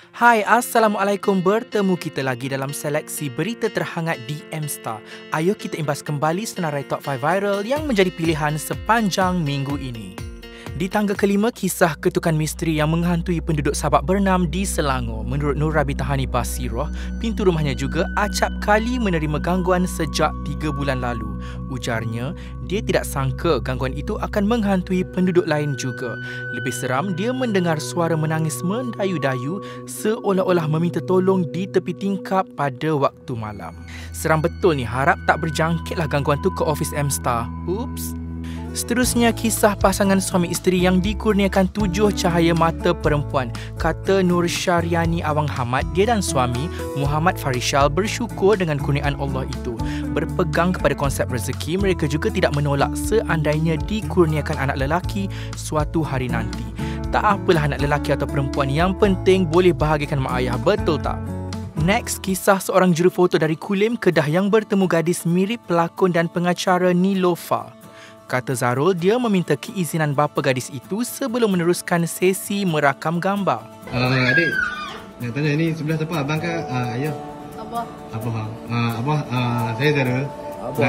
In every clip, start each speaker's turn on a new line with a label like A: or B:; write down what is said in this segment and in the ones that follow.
A: Hai, Assalamualaikum. Bertemu kita lagi dalam seleksi berita terhangat di M-Star. Ayo kita imbas kembali senarai Top 5 Viral yang menjadi pilihan sepanjang minggu ini. Di tangga kelima, kisah ketukan misteri yang menghantui penduduk Sabak Bernam di Selangor. Menurut Nur Rabitahani Basiroh, pintu rumahnya juga acap kali menerima gangguan sejak 3 bulan lalu. Ujarnya, dia tidak sangka gangguan itu akan menghantui penduduk lain juga. Lebih seram, dia mendengar suara menangis mendayu-dayu seolah-olah meminta tolong di tepi tingkap pada waktu malam. Seram betul ni, harap tak berjangkitlah gangguan tu ke office M-Star. Oops. Seterusnya, kisah pasangan suami isteri yang dikurniakan 7 cahaya mata perempuan. Kata Nur Syariani Awang Hamad, dia dan suami Muhammad Farishal bersyukur dengan kurniaan Allah itu. Berpegang kepada konsep rezeki, mereka juga tidak menolak seandainya dikurniakan anak lelaki suatu hari nanti. Tak apalah anak lelaki atau perempuan, yang penting boleh bahagikan mak ayah, betul tak? Next, kisah seorang jurufoto dari Kulim, Kedah yang bertemu gadis mirip pelakon dan pengacara Nilofa. Kata Zarul, dia meminta keizinan bapa gadis itu sebelum meneruskan sesi merakam gambar.
B: Adik, nak tanya ni sebelah siapa? Abang ke ayah?
C: Abah.
B: Abah. Abah, saya Zarul.
C: Abah.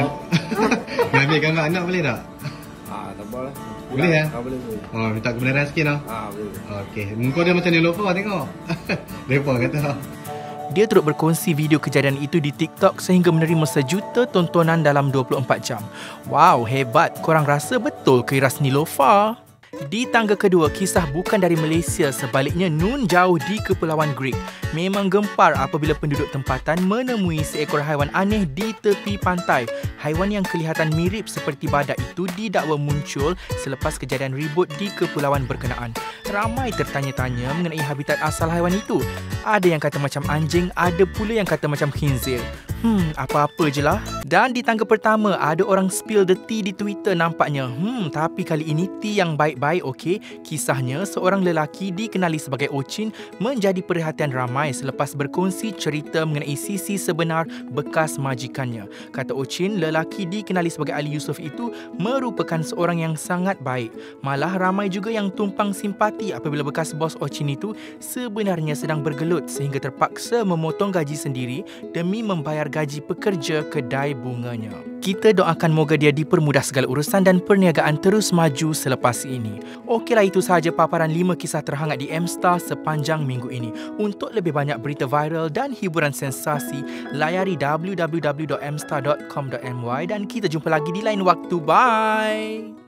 B: Nak ambil gambar anak boleh tak?
C: Tak boleh.
B: Boleh ya?
C: Boleh.
B: Oh, minta kebenaran sikit lah.
C: Boleh.
B: Okey, muka dia macam Nilofa tengok. Depa kata.
A: Dia turut berkongsi video kejadian itu di TikTok sehingga menerima sejuta tontonan dalam 24 jam. Wow, hebat. Korang rasa betul ke Iras Nilofa? Di tangga kedua, kisah bukan dari Malaysia, sebaliknya nun jauh di Kepulauan Greek. Memang gempar apabila penduduk tempatan menemui seekor haiwan aneh di tepi pantai. Haiwan yang kelihatan mirip seperti badak itu didakwa muncul selepas kejadian ribut di kepulauan berkenaan. Ramai tertanya-tanya mengenai habitat asal haiwan itu. Ada yang kata macam anjing, ada pula yang kata macam khinzir. Apa-apa je lah. Dan di tangga pertama, ada orang spill the tea di Twitter nampaknya. Tapi kali ini tea yang baik-baik, okey. Kisahnya, seorang lelaki dikenali sebagai Ocin menjadi perhatian ramai selepas berkongsi cerita mengenai sisi sebenar bekas majikannya. Kata Ocin, lelaki dikenali sebagai Ali Yusof itu merupakan seorang yang sangat baik. Malah ramai juga yang tumpang simpati apabila bekas bos Ocin itu sebenarnya sedang bergelut sehingga terpaksa memotong gaji sendiri demi membayar gaji pekerja kedai bunganya. Kita doakan moga dia dipermudah segala urusan dan perniagaan terus maju selepas ini. Okeylah, itu sahaja paparan 5 kisah terhangat di M-Star sepanjang minggu ini. Untuk lebih banyak berita viral dan hiburan sensasi, layari www.mstar.com.my dan kita jumpa lagi di lain waktu. Bye!